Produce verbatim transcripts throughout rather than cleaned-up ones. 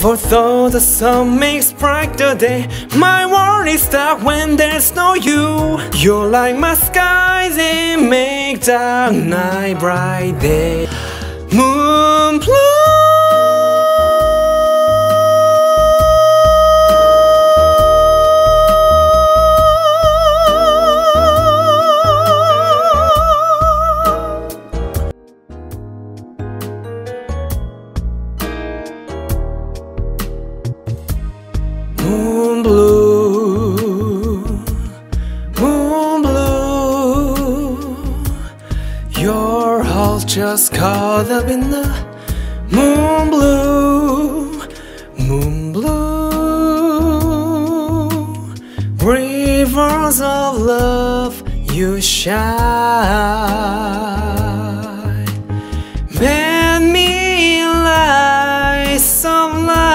For though the sun makes bright the day, my world is dark when there's no you. You're like my skies and make dark night bright day. Moon blue, moon blue, moon blue. You're all just caught up in the moon blue, moon blue. Rivers of love, you shine. Made me lights of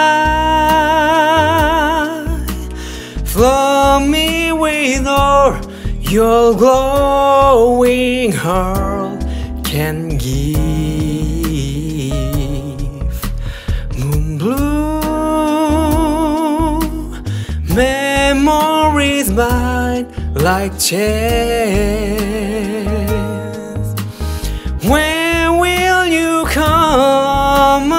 light. Flood me with all your glowing heart can give. Moon blue, memories bind like chains. When will you come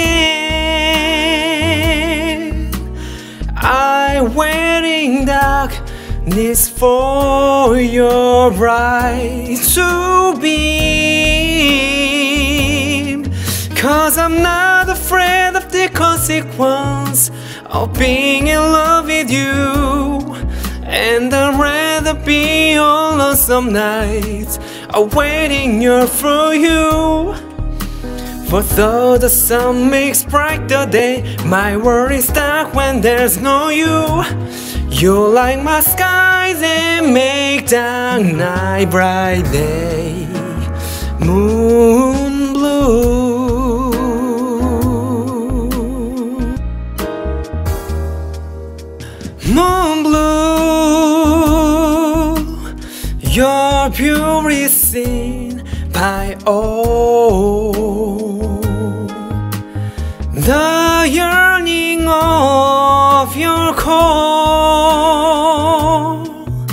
again? I wait in darkness for your bright to beam. 'Cause I'm not afraid of the consequence of being in love with you. And I'd rather be on lonesome nights awaiting your for you. For though the sun makes bright the day, my world is dark when there's no you. You light my skies and make dark night bright day. Moon blue, moon blue. Your pure is seen by all. The yearning of your call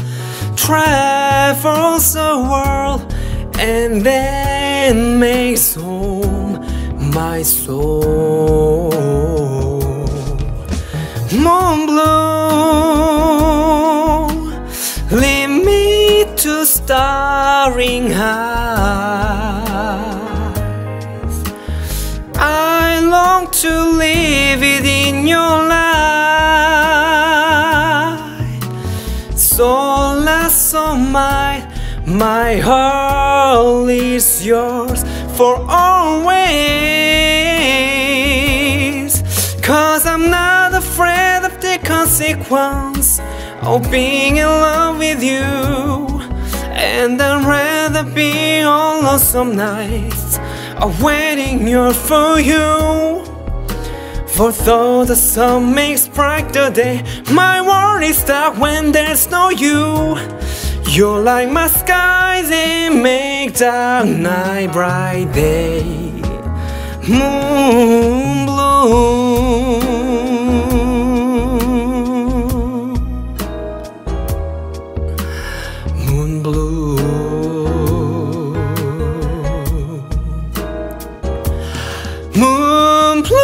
travels the world and then makes home my soul. Moon blue, lead me to starring eyes. I long to live within your light. So last of mine, my heart is yours for always. 'Cause I'm not afraid of the consequence of being in love with you. And I'd rather be on lonesome nights awaiting your for you. For though the sun makes bright the day, my world is dark when there's no you. You're like my skies and make dark night bright day. Moon blue, moon blue, moon blue.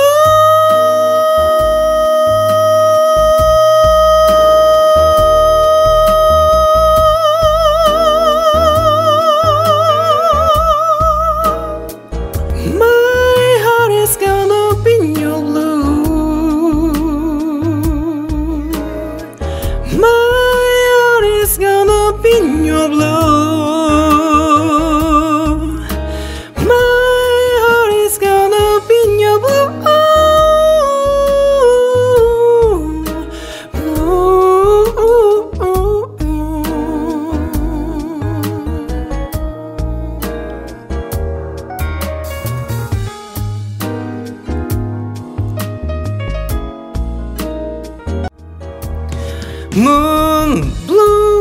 In your blue, my heart is gonna be in your blue. Moon blue.